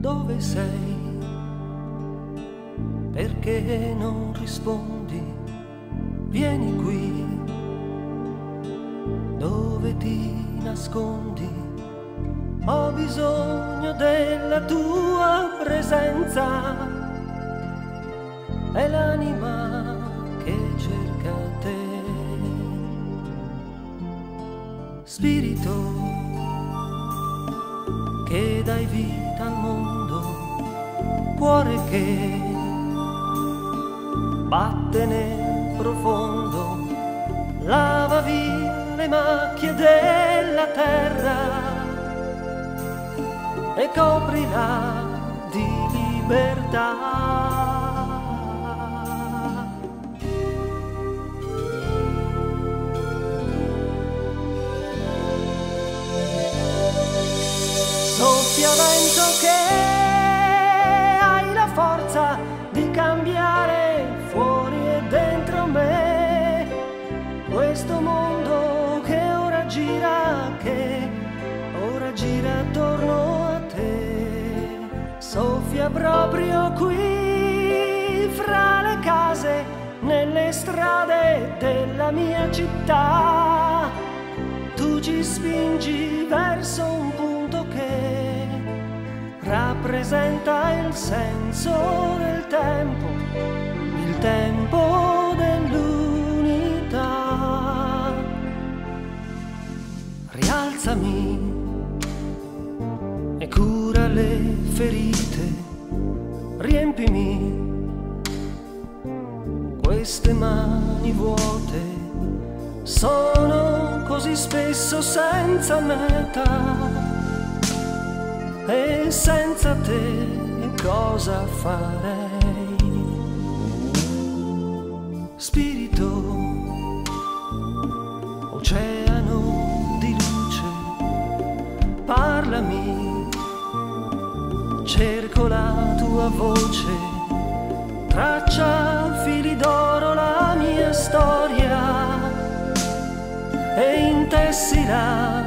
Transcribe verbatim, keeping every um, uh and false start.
dove sei? Perché non rispondi? Vieni qui, dove ti nascondi? Ho bisogno della tua presenza, è l'anima che cerca te. Spirito che dai vita al mondo, cuore che batte nel profondo, lava via le macchie della terra e coprila di libertà. Soffia vento che hai la forza di cambiare fuori e dentro me questo mondo che ora gira, che ora gira attorno a te. Soffia proprio qui fra le case, nelle strade della mia città. Tu ci spingi verso un punto che rappresenta il senso del tempo, il tempo dell'unità. Rialzami e cura le ferite, riempimi queste mani vuote, sono così spesso senza meta. E senza te cosa farei? Spirito, oceano di luce, parlami, cerco la tua voce, traccia a fili d'oro la mia storia e intessila